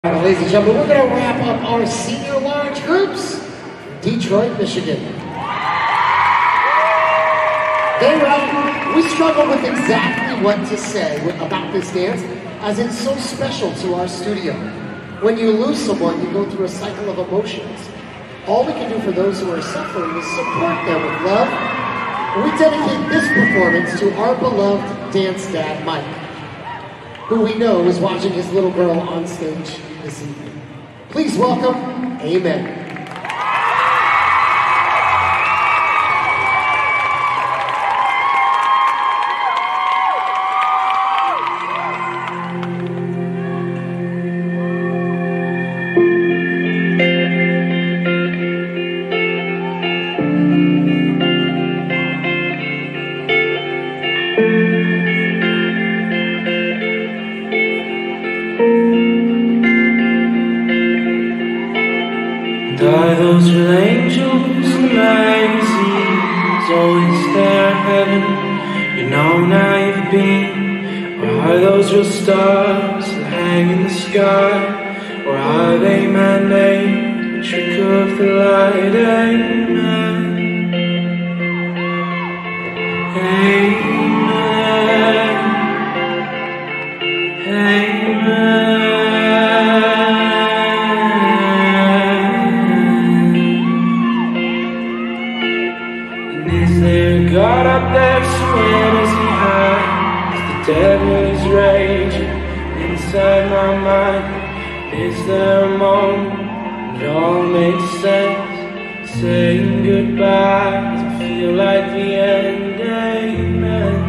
Ladies and gentlemen, we're going to wrap up our senior large groups in Detroit, Michigan. We struggle with exactly what to say about this dance, as it's so special to our studio. When you lose someone, you go through a cycle of emotions. All we can do for those who are suffering is support them with love. And we dedicate this performance to our beloved dance dad, Mike, who we know is watching his little girl on stage this evening. Please welcome Amen. Are those real angels in magazines always there in heaven? You know now you've been. Or are those real stars that hang in the sky? Or are they man-made, a trick of the light? Amen. Amen. Amen. Is there a God up there? So when is he high? Is the devil is raging inside my mind? Is there a moment it all makes sense? Saying goodbye does it feel like the end? Amen.